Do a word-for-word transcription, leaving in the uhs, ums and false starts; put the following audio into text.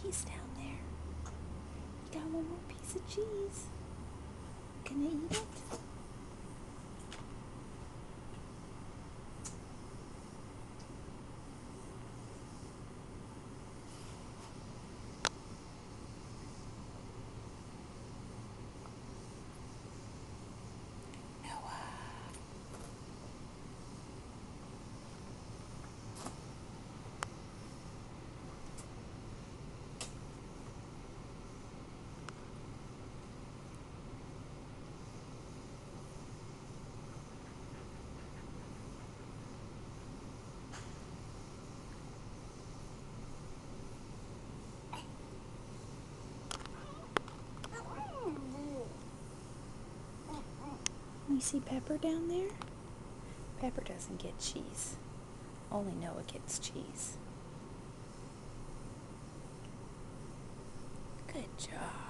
cheese down there. You got one more piece of cheese. Gonna eat it? You see Pepper down there? Pepper doesn't get cheese. Only Noah gets cheese. Good job.